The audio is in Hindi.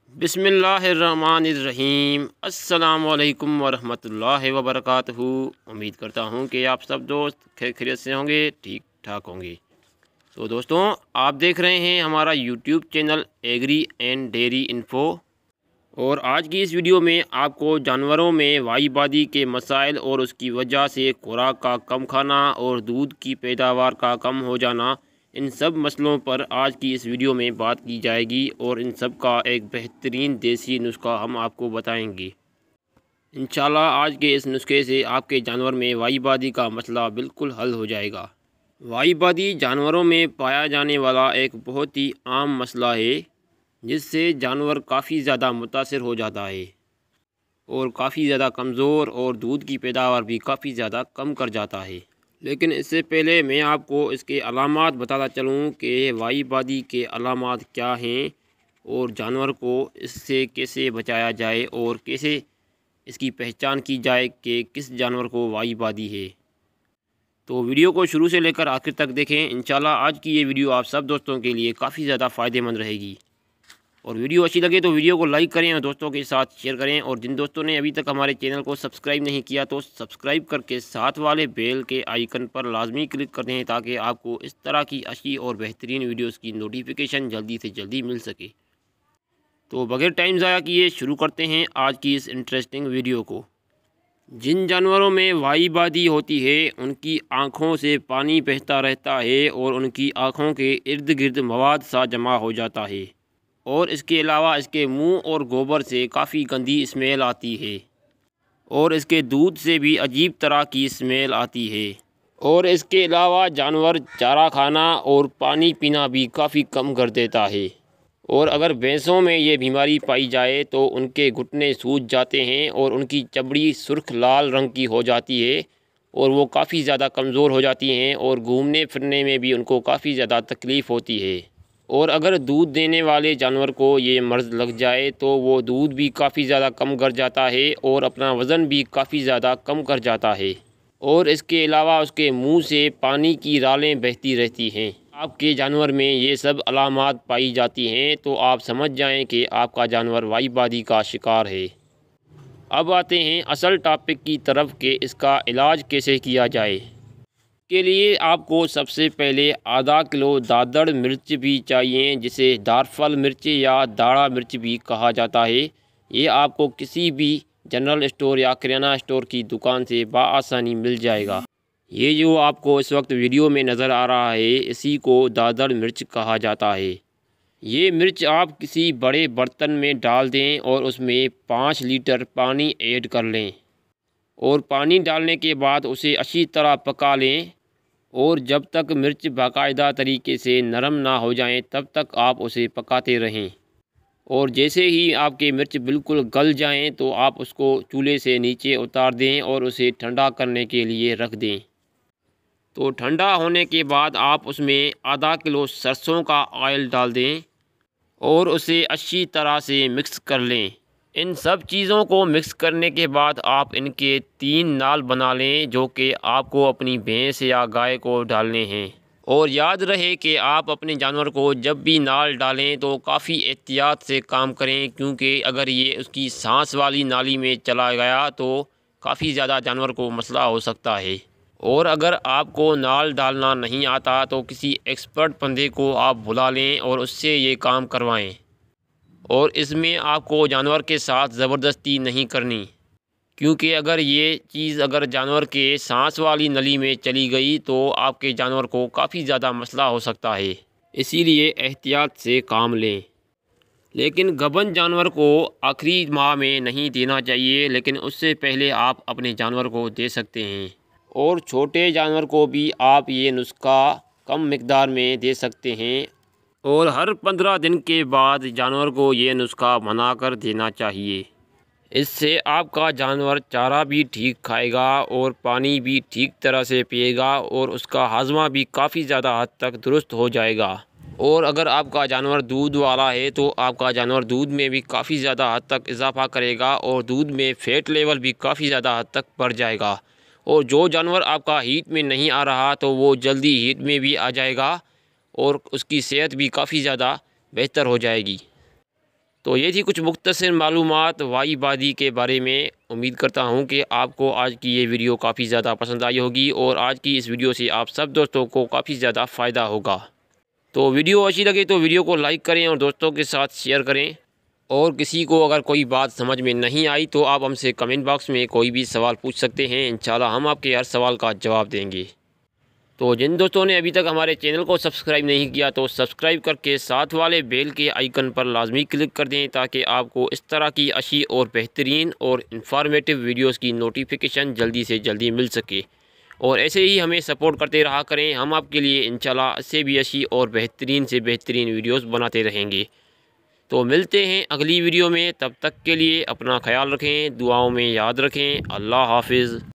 बिस्मिल्लाहिर्रहमानिर्रहीम। अस्सलाम वालेकुम वरहमतुल्लाहि वबरकातुहू। उम्मीद करता हूँ कि आप सब दोस्त खैरियत से होंगे, ठीक ठाक होंगे। तो दोस्तों, आप देख रहे हैं हमारा YouTube channel agri and dairy info, और आज की इस वीडियो में आपको जानवरों में वाई बादी के मसाइल और उसकी वजह से खुराक का कम खाना और दूध की पैदावार का कम हो जाना, इन सब मसलों पर आज की इस वीडियो में बात की जाएगी और इन सब का एक बेहतरीन देसी नुस्खा हम आपको बताएंगे। इंशाल्लाह आज के इस नुस्खे से आपके जानवर में वाई बादी का मसला बिल्कुल हल हो जाएगा। वाई बादी जानवरों में पाया जाने वाला एक बहुत ही आम मसला है, जिससे जानवर काफ़ी ज़्यादा मुतासिर हो जाता है और काफ़ी ज़्यादा कमज़ोर और दूध की पैदावार भी काफ़ी ज़्यादा कम कर जाता है। लेकिन इससे पहले मैं आपको इसके अलामात बताता चलूँ कि वाई बादी के अलामात क्या हैं और जानवर को इससे कैसे बचाया जाए और कैसे इसकी पहचान की जाए कि किस जानवर को वाई बादी है। तो वीडियो को शुरू से लेकर आखिर तक देखें। इंशाल्लाह आज की ये वीडियो आप सब दोस्तों के लिए काफ़ी ज़्यादा फ़ायदेमंद रहेगी। और वीडियो अच्छी लगे तो वीडियो को लाइक करें और दोस्तों के साथ शेयर करें। और जिन दोस्तों ने अभी तक हमारे चैनल को सब्सक्राइब नहीं किया तो सब्सक्राइब करके साथ वाले बेल के आइकन पर लाजमी क्लिक कर दें, ताकि आपको इस तरह की अच्छी और बेहतरीन वीडियोस की नोटिफिकेशन जल्दी से जल्दी मिल सके। तो बगैर टाइम ज़ाया किए शुरू करते हैं आज की इस इंटरेस्टिंग वीडियो को। जिन जानवरों में वाई बादी होती है उनकी आँखों से पानी बहता रहता है और उनकी आँखों के इर्द गिर्द मवाद सा जमा हो जाता है, और इसके अलावा इसके मुंह और गोबर से काफ़ी गंदी स्मेल आती है, और इसके दूध से भी अजीब तरह की स्मेल आती है। और इसके अलावा जानवर चारा खाना और पानी पीना भी काफ़ी कम कर देता है। और अगर भैंसों में ये बीमारी पाई जाए तो उनके घुटने सूज जाते हैं और उनकी चमड़ी सुर्ख लाल रंग की हो जाती है और वो काफ़ी ज़्यादा कमज़ोर हो जाती हैं और घूमने फिरने में भी उनको काफ़ी ज़्यादा तकलीफ़ होती है। और अगर दूध देने वाले जानवर को ये मर्ज़ लग जाए तो वो दूध भी काफ़ी ज़्यादा कम कर जाता है और अपना वज़न भी काफ़ी ज़्यादा कम कर जाता है। और इसके अलावा उसके मुंह से पानी की रालें बहती रहती हैं। आपके जानवर में ये सब अलामात पाई जाती हैं तो आप समझ जाएं कि आपका जानवर वाई बादी का शिकार है। अब आते हैं असल टॉपिक की तरफ कि इसका इलाज कैसे किया जाए। के लिए आपको सबसे पहले आधा किलो दादड़ मिर्च भी चाहिए, जिसे दारफल मिर्च या दाड़ा मिर्च भी कहा जाता है। ये आपको किसी भी जनरल स्टोर या किराना स्टोर की दुकान से बआसानी मिल जाएगा। ये जो आपको इस वक्त वीडियो में नज़र आ रहा है, इसी को दादड़ मिर्च कहा जाता है। ये मिर्च आप किसी बड़े बर्तन में डाल दें और उसमें 5 लीटर पानी ऐड कर लें, और पानी डालने के बाद उसे अच्छी तरह पका लें। और जब तक मिर्च बाकायदा तरीके से नरम ना हो जाएं तब तक आप उसे पकाते रहें। और जैसे ही आपके मिर्च बिल्कुल गल जाएं तो आप उसको चूल्हे से नीचे उतार दें और उसे ठंडा करने के लिए रख दें। तो ठंडा होने के बाद आप उसमें आधा किलो सरसों का ऑयल डाल दें और उसे अच्छी तरह से मिक्स कर लें। इन सब चीज़ों को मिक्स करने के बाद आप इनके 3 नाल बना लें, जो कि आपको अपनी भैंस या गाय को डालने हैं। और याद रहे कि आप अपने जानवर को जब भी नाल डालें तो काफ़ी एहतियात से काम करें, क्योंकि अगर ये उसकी सांस वाली नाली में चला गया तो काफ़ी ज़्यादा जानवर को मसला हो सकता है। और अगर आपको नाल डालना नहीं आता तो किसी एक्सपर्ट बंदे को आप बुला लें और उससे ये काम करवाएं। और इसमें आपको जानवर के साथ ज़बरदस्ती नहीं करनी, क्योंकि अगर ये चीज़ अगर जानवर के सांस वाली नली में चली गई तो आपके जानवर को काफ़ी ज़्यादा मसला हो सकता है। इसीलिए एहतियात से काम लें। लेकिन गबन जानवर को आखिरी माह में नहीं देना चाहिए, लेकिन उससे पहले आप अपने जानवर को दे सकते हैं। और छोटे जानवर को भी आप ये नुस्खा कम मिकदार में दे सकते हैं, और हर 15 दिन के बाद जानवर को ये नुस्खा बनाकर देना चाहिए। इससे आपका जानवर चारा भी ठीक खाएगा और पानी भी ठीक तरह से पिएगा और उसका हाजमा भी काफ़ी ज़्यादा हद तक दुरुस्त हो जाएगा। और अगर आपका जानवर दूध वाला है तो आपका जानवर दूध में भी काफ़ी ज़्यादा हद तक इजाफा करेगा और दूध में फ़ैट लेवल भी काफ़ी ज़्यादा हद तक बढ़ जाएगा। और जो जानवर आपका हीट में नहीं आ रहा तो वो जल्दी हीट में भी आ जाएगा और उसकी सेहत भी काफ़ी ज़्यादा बेहतर हो जाएगी। तो ये थी कुछ मुख्तसर मालूमात बादी के बारे में। उम्मीद करता हूँ कि आपको आज की ये वीडियो काफ़ी ज़्यादा पसंद आई होगी और आज की इस वीडियो से आप सब दोस्तों को काफ़ी ज़्यादा फ़ायदा होगा। तो वीडियो अच्छी लगे तो वीडियो को लाइक करें और दोस्तों के साथ शेयर करें। और किसी को अगर कोई बात समझ में नहीं आई तो आप हमसे कमेंट बॉक्स में कोई भी सवाल पूछ सकते हैं। इंशाल्लाह हम आपके हर सवाल का जवाब देंगे। तो जिन दोस्तों ने अभी तक हमारे चैनल को सब्सक्राइब नहीं किया तो सब्सक्राइब करके साथ वाले बेल के आइकन पर लाजमी क्लिक कर दें, ताकि आपको इस तरह की अच्छी और बेहतरीन और इंफॉर्मेटिव वीडियोस की नोटिफिकेशन जल्दी से जल्दी मिल सके। और ऐसे ही हमें सपोर्ट करते रहा करें, हम आपके लिए इंशाल्लाह इससे भी अच्छी और बेहतरीन से बेहतरीन वीडियोस बनाते रहेंगे। तो मिलते हैं अगली वीडियो में, तब तक के लिए अपना ख्याल रखें, दुआओं में याद रखें। अल्लाह हाफिज़।